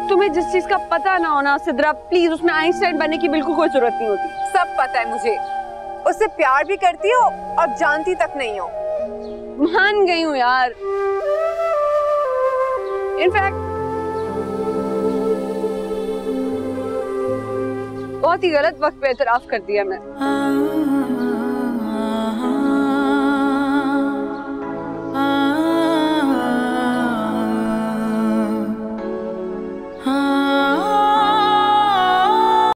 तुम्हें जिस चीज का पता ना होना सिद्रा, प्लीज उसमें आइंस्टाइन बनने की बिल्कुल कोई जरूरत नहीं होती। सब पता है मुझे, उससे प्यार भी करती हो और जानती तक नहीं हो। मान गई हूँ यार। इनफैक्ट बहुत ही गलत वक्त पे एतराफ कर दिया मैं।